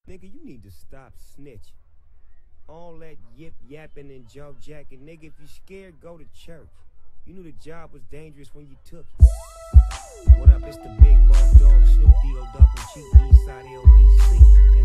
Nigga, you need to stop snitching. All that yip yapping and jaw jacking. Nigga, if you scared, go to church. You knew the job was dangerous when you took it. What up, it's the big boss dog, Snoop D-O double G, Eastside LBC.